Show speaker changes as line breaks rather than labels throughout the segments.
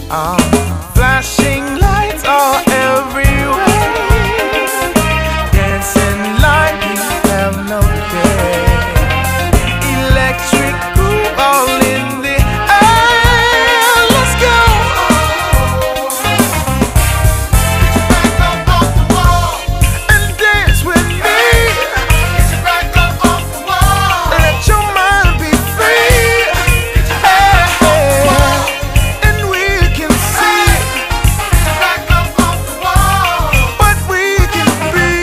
Flashing lights are everywhere, dancing like we have no care. Electric groove all in the air. Let's go. Get your back up off the wall and dance with me. Get your back up off the wall. Let your mind be free. Get your back up off the wall. And we can see. Get your back up off the wall. What we can be.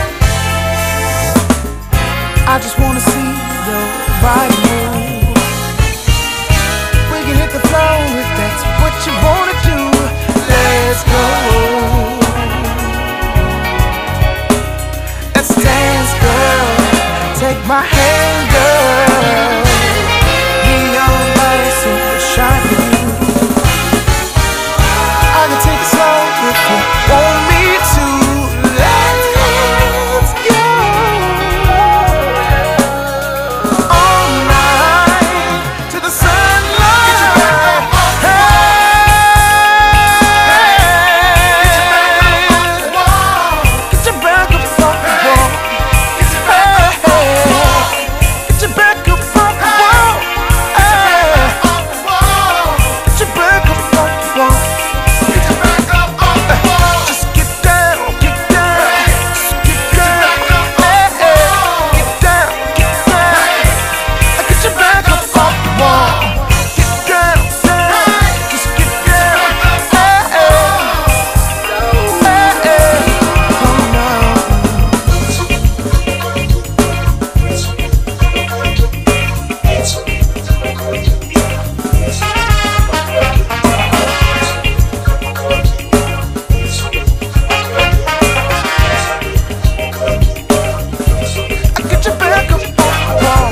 I just wanna see your body move. We can hit the floor if that's what you wanna do. Let's go. Let's dance, girl. Take my hand, girl. Neon lights super shining. I can take it slow if you want me to. Let's go. All night to the sunlight. Get your back up off the wall. Get your back up off the wall. Get your back up off the wall. Get your back up off the wall. Get your back up off the wall. Just get down, get down, just get down. Get down, get down. Get your back up off the wall. Get down, down, just get down. Oh no. Get your back up off the wall.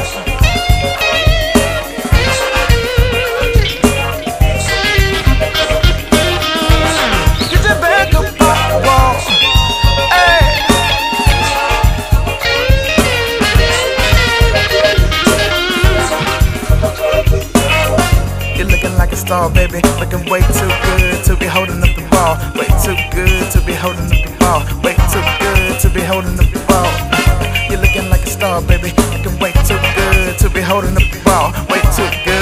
Get your back up off the wall. Hey. You're looking like a star, baby. Looking way too good to be holding up the ball. Way too good to be holding up the ball. Way too good to be holding up the ball. You're looking like a star, baby. Looking way too good to be holding up the ball. Way too good.